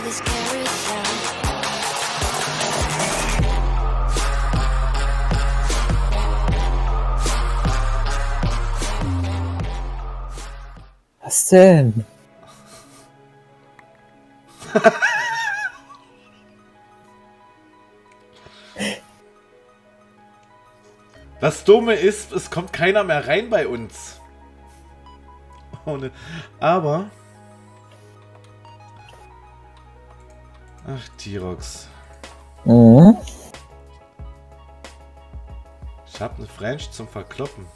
Was denn? Das Dumme ist, es kommt keiner mehr rein bei uns. Aber... Ach, T-Rox. Mhm. Ich hab eine French zum Verkloppen.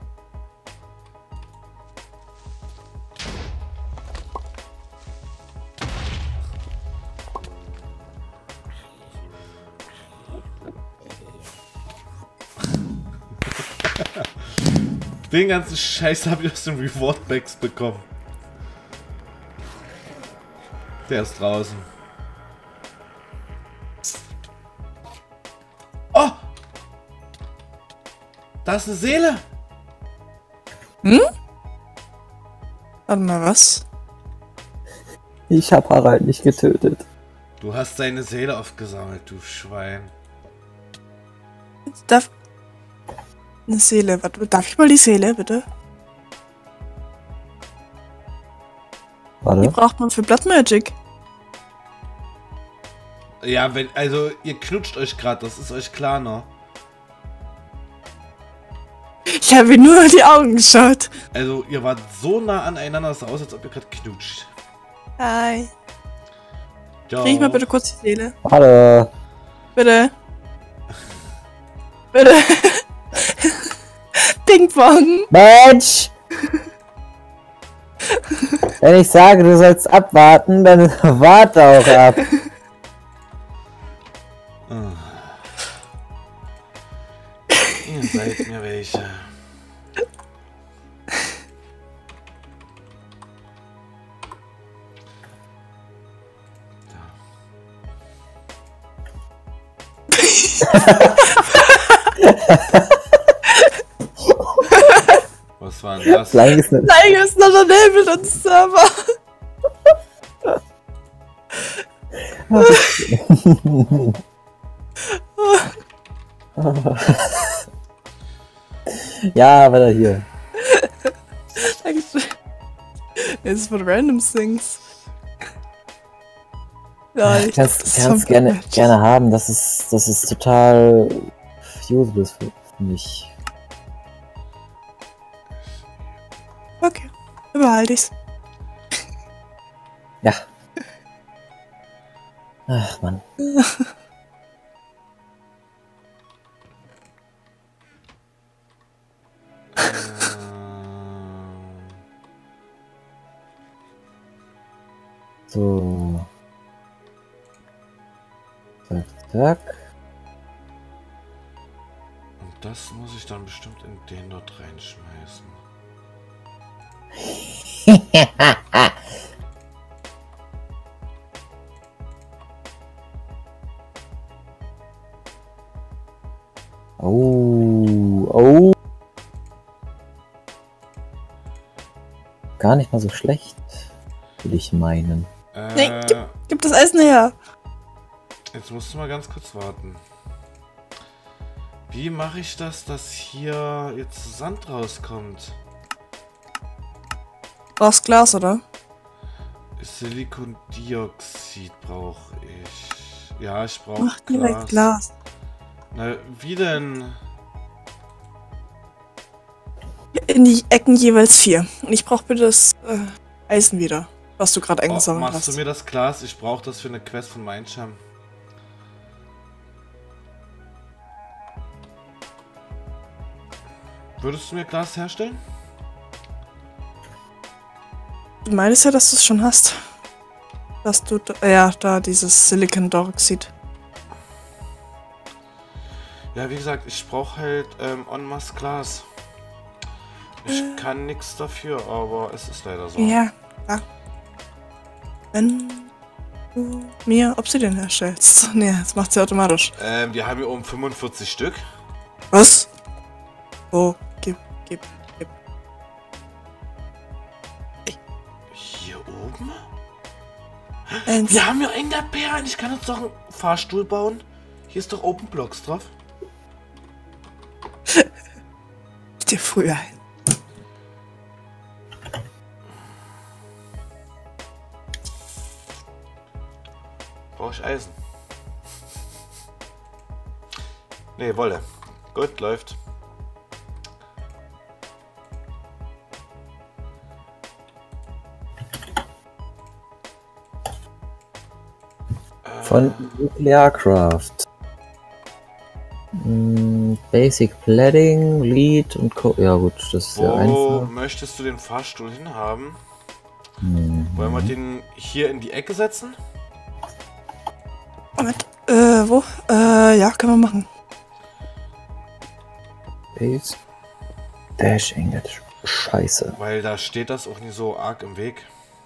Den ganzen Scheiß habe ich aus den Reward-Bags bekommen. Der ist draußen. Oh! Da ist eine Seele! Hm? Warte mal, was? Ich hab Harald nicht getötet. Du hast deine Seele aufgesammelt, du Schwein. Darf... Eine Seele. Warte, darf ich mal die Seele, bitte? Die Warte. braucht man für Blood Magic. Ja, wenn, also, ihr knutscht euch gerade, das ist euch klar, ne? Ich habe mir nur in die Augen geschaut. Also, ihr wart so nah aneinander, es sah aus, als ob ihr gerade knutscht. Hi. Ja. Krieg ich mal bitte kurz die Seele. Warte. Bitte. Bitte. Ping-Pong. Mensch! Wenn ich sage, du sollst abwarten, dann warte auch ab. Ihr seid mir welche. Was war denn das? Flying ist nicht. Flying is not enabled on server. Ja, weiter hier. Dankeschön. Es ist von random things. Ja, ich Kannst gerne haben, das ist total useless für mich. Okay, behalte ich's. Ja. Ach Mann. So. Zack, zack. Und das muss ich dann bestimmt in den dort reinschmeißen. Oh. Gar nicht mal so schlecht, würde ich meinen. Nee, gib das Eisen her. Jetzt musst du mal ganz kurz warten. Wie mache ich das, dass hier jetzt Sand rauskommt? Brauchst Glas, oder? Silikondioxid brauche ich. Ja, ich brauche Mach direkt Glas. Glas. Na, wie denn? In die Ecken jeweils 4. Und ich brauche bitte das Eisen wieder, was du gerade eingesammelt Machst hast. du mir das Glas? Ich brauche das für eine Quest von Mindsham. Würdest du mir Glas herstellen? Du meinst ja, dass du es schon hast. Dass du, da dieses Silicon-Dioxid. Ja, wie gesagt, ich brauche halt en masse Glas. Ich kann nichts dafür, aber es ist leider so. Ja, klar. Wenn du mir Obsidian herstellst. Nee, das macht sie automatisch. Wir haben hier oben 45 Stück. Was? Oh, gib. Hier oben? Eins. Wir haben ja in der Bären. Ich kann jetzt doch einen Fahrstuhl bauen. Hier ist doch Open Blocks drauf. Dir früher ein. Brauche ich Eisen? Nee, Wolle. Gut, läuft. Von Nuclearcraft. Basic Pladding, Lead und Co. Ja gut, das ist ja Wo einfach. möchtest du den Fahrstuhl hinhaben? Mhm. Wollen wir den hier in die Ecke setzen? Moment. Wo? Ja, können wir machen. Base. Dashing, das ist scheiße. Weil da steht das auch nicht so arg im Weg.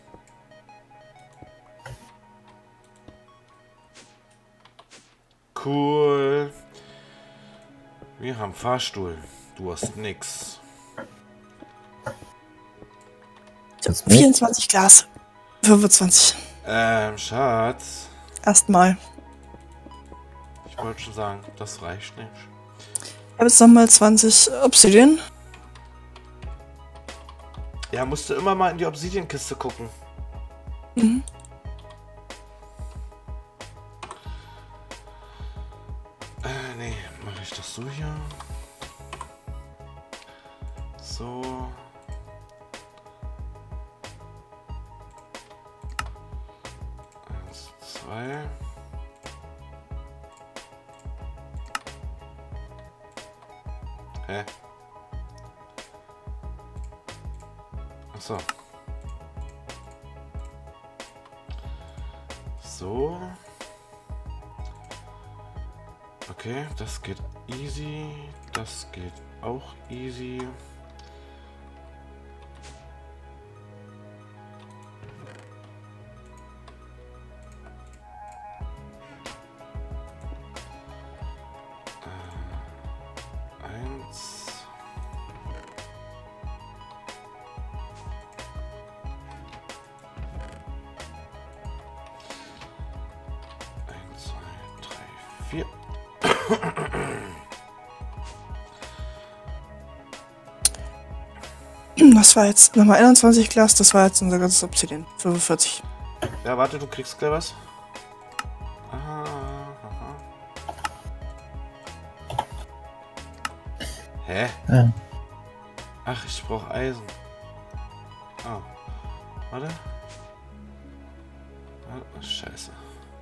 Cool. Wir haben Fahrstuhl. Du hast nix. Das nicht? 24 Glas. 25. Schatz. Erstmal. Ich wollte schon sagen, das reicht nicht. Ich habe jetzt nochmal 20 Obsidian. Ja, musst du immer mal in die Obsidian-Kiste gucken. Mhm. Nee, mache ich das so hier. So. Eins, zwei. Hä? Ach so. So. Okay, das geht easy. Das geht auch easy. Eins. Eins, zwei, drei, vier. Das war jetzt nochmal 21 Glas, das war jetzt unser ganzes Obsidian. 45. Ja, warte, du kriegst gleich was. Aha, aha. Hä? Ja. Ach, ich brauche Eisen. Oh. Warte. Oh, scheiße.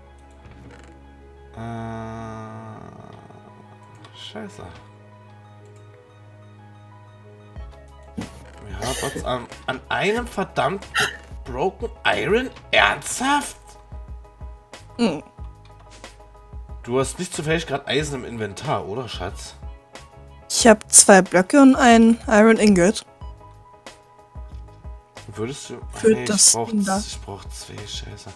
Scheiße. Wir haben uns an einem verdammten Broken Iron ernsthaft? Mhm. Du hast nicht zufällig gerade Eisen im Inventar, oder Schatz? Ich habe 2 Blöcke und ein Iron Ingot. Würdest du... Für nee, das Ding da. ich brauch 2, scheiße.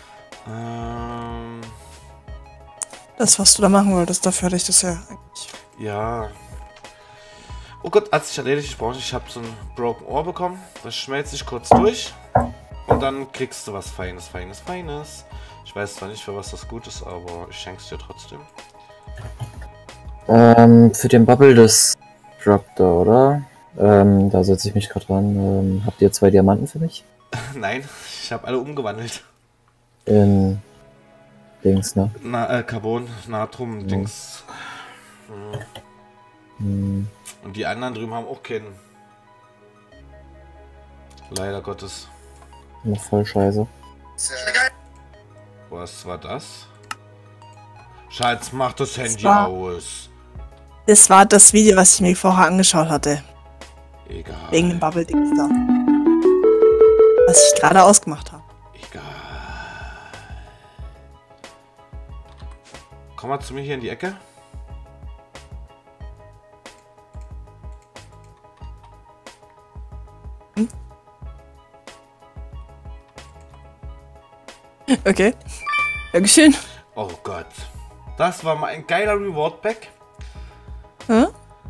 Das, was du da machen wolltest, dafür hatte ich das ja eigentlich. Ja. Oh Gott, hat sich erledigt. Ich habe so ein Broken Ore bekommen. Das schmelzt sich kurz durch. Und dann kriegst du was Feines, Feines, Feines. Ich weiß zwar nicht, für was das gut ist, aber ich schenk's dir trotzdem. Für den Bubble Destructor, oder? Da setze ich mich gerade dran. Habt ihr 2 Diamanten für mich? Nein, ich habe alle umgewandelt. In Dings, ne? Carbon, Natrum, Dings. Hm. Und die anderen drüben haben auch keinen. Leider Gottes. Noch voll scheiße. Was war das? Schatz, mach das Handy war- aus. Das war das Video, was ich mir vorher angeschaut hatte. Egal. Wegen dem Bubble-Dings da. Was ich gerade ausgemacht habe. Egal. Komm mal zu mir hier in die Ecke. Okay. Dankeschön. Oh Gott. Das war mal ein geiler Reward-Back. Hm?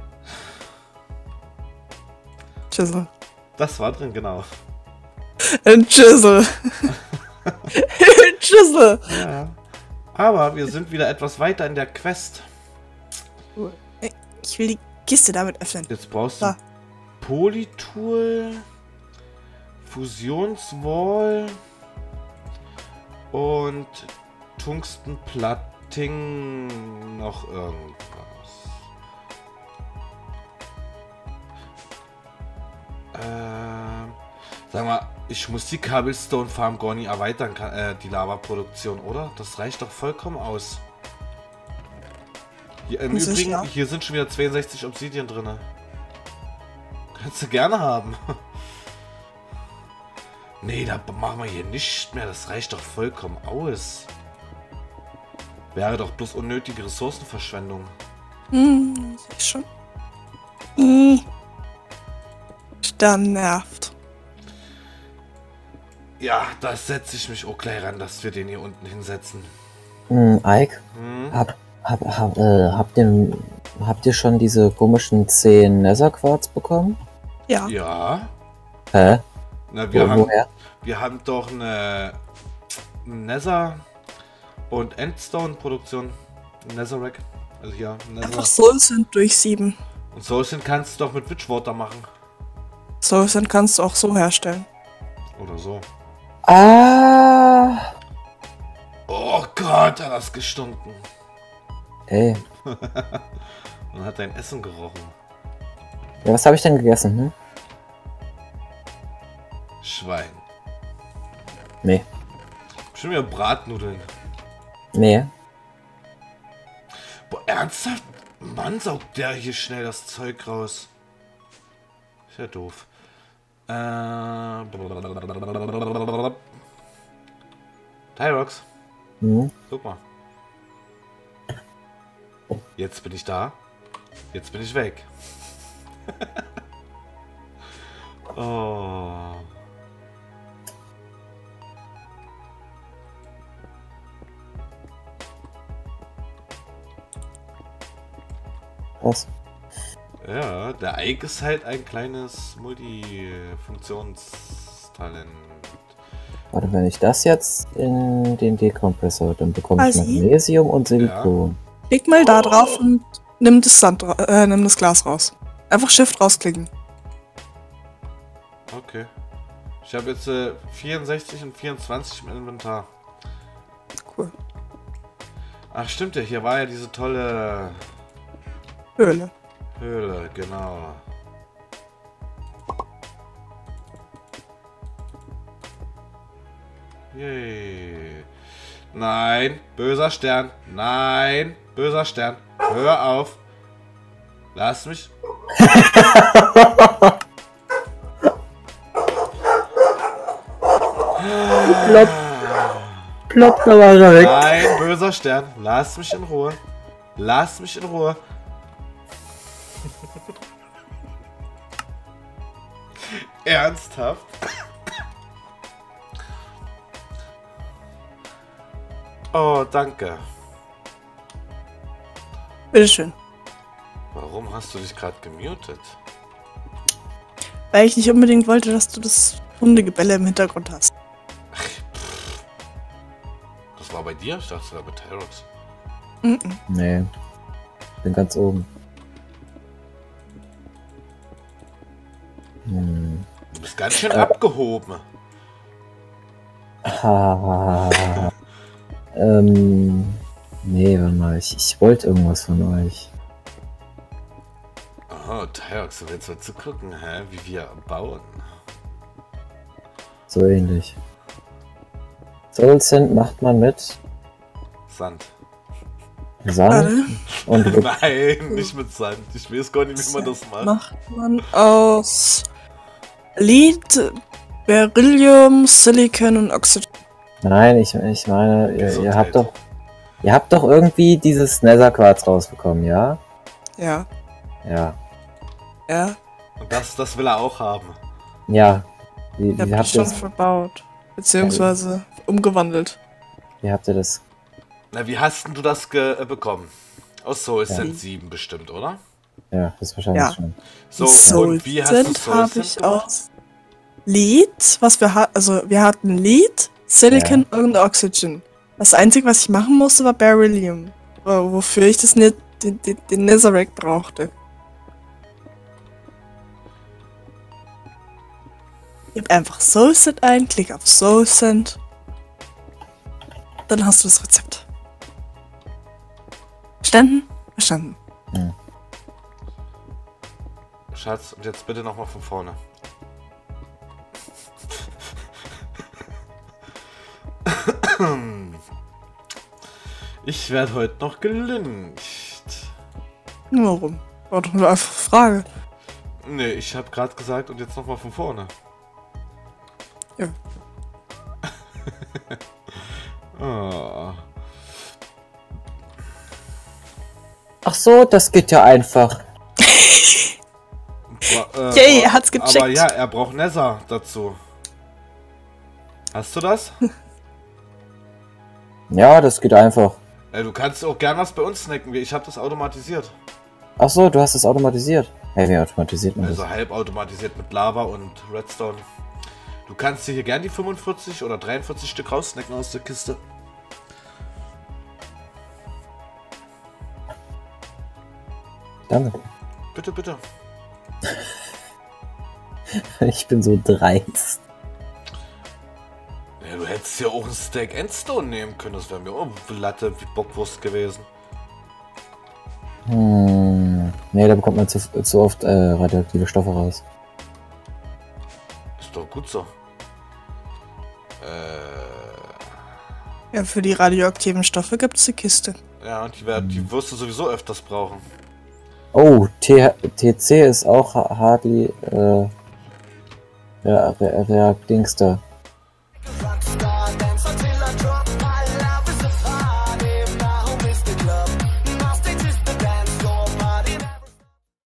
Chisel. Das war drin, genau. Ein Chisel. Schlüssel. Ja. Aber wir sind wieder etwas weiter in der Quest. Ich will die Kiste damit öffnen. Jetzt brauchst du Da. Polytool, Fusionswall und Tungstenplating noch irgendwas. Sag mal, ich muss die Cobblestone Farm gar nicht erweitern, die Lava-Produktion, oder? Das reicht doch vollkommen aus. Hier, im Das ist Übrigen, ja. hier sind schon wieder 62 Obsidian drin. Kannst du gerne haben. Nee, da machen wir hier nicht mehr. Das reicht doch vollkommen aus. Wäre doch bloß unnötige Ressourcenverschwendung. Sehe ich schon. Dann nervt. Ja, da setze ich mich auch gleich ran, dass wir den hier unten hinsetzen. Ike, Hm? habt ihr schon diese komischen 10 Nether-Quarz bekommen? Ja. Ja. Hä? Na, wir Woher? haben doch eine Nether und Endstone-Produktion. Netherrack. Also hier, Nether. Einfach Soulsand durch 7. Und Soulsand kannst du doch mit Witchwater machen. Soulsand kannst du auch so herstellen. Oder so. Ah! Oh Gott, hat das gestunken. Ey, Und hat dein Essen gerochen. ja, was habe ich denn gegessen? Hm? Schwein. Nee. Schon wieder Bratnudeln. Nee. Boah, ernsthaft? Mann, saugt der hier schnell das Zeug raus. Ist ja doof. Tyrox, Hm? guck mal. Jetzt bin ich da. Jetzt bin ich weg. Oh. Was? Ja, der Ike ist halt ein kleines Multifunktionstalent. Warte, wenn ich das jetzt in den Dekompressor, dann bekomme ich Quasi. Magnesium und Silikon. Klick mal da drauf und nimm das nimm das Glas raus. Einfach Shift rausklicken. Okay. Ich habe jetzt 64 und 24 im Inventar. Cool. Ach stimmt ja, hier war ja diese tolle Höhle. Höhle, genau. Yay. Nein, böser Stern. Nein, böser Stern. Hör auf. Lass mich. Plopp, da war er weg. Nein, böser Stern. Lass mich in Ruhe. Lass mich in Ruhe. Ernsthaft? Oh, danke. Bitteschön. Warum hast du dich gerade gemutet? Weil ich nicht unbedingt wollte, dass du das Hundegebelle im Hintergrund hast. Das war bei dir? Ich dachte, das war bei Tyrox. Nee. Bin ganz oben. Du bist ganz schön abgehoben. Nee, warte mal, ich wollte irgendwas von euch. Oh, Tyrox, du willst mal zugucken, hä? Wie wir bauen. So ähnlich. Soulsand macht man mit Sand. Sand Warte. und Nein, nicht mit Sand. Ich weiß gar nicht, wie man das macht. Macht man aus Lead, Beryllium, Silicon und Oxygen. nein, ich meine, ihr Gesundheit. habt doch irgendwie dieses Nether-Quarz rausbekommen, ja? Ja. Ja. Ja. Und das will er auch haben. Ja. Wie Ich hab das habt schon ihr das? verbaut. Beziehungsweise umgewandelt. Wie habt ihr das? Na, wie hast denn du das bekommen? Aus Soul Sand 7 bestimmt, oder? Ja, das wahrscheinlich Ja. schon. So, und wie hast du Soulsand Soul habe Sand ich gemacht? aus Lead, was wir hatten. Also wir hatten Lead, Silicon und Oxygen. Das Einzige, was ich machen musste, war Beryllium. Wofür ich das den Netherrack brauchte. Gib einfach Soulsend ein, klick auf Soulsend. Dann hast du das Rezept. Verstanden? Verstanden. Hm. Schatz, und jetzt bitte nochmal von vorne. Ich werde heute noch gelyncht. Warum? War doch nur einfach Frage. Nee, ich habe gerade gesagt, und jetzt nochmal von vorne. Ja. Oh. Ach so, das geht ja einfach. Yay, er hat's gecheckt. Aber ja, er braucht Nether dazu. Hast du das? Ja, das geht einfach. Du kannst auch gern was bei uns snacken. Ich habe das automatisiert. Ach so, du hast es automatisiert. Hey, wie automatisiert man Also das? halb automatisiert mit Lava und Redstone. Du kannst dir hier gern die 45 oder 43 Stück raussnacken aus der Kiste. Danke. Bitte, bitte. Ich bin so dreist. Ja, du hättest ja auch ein Stack Endstone nehmen können. Das wäre mir auch Latte wie Bockwurst gewesen. Nee, da bekommt man zu oft radioaktive Stoffe raus. Ist doch gut so. Ja, für die radioaktiven Stoffe gibt es die Kiste. Ja, und die wirst du sowieso öfters brauchen. Oh, TC ist auch hardly Dingster.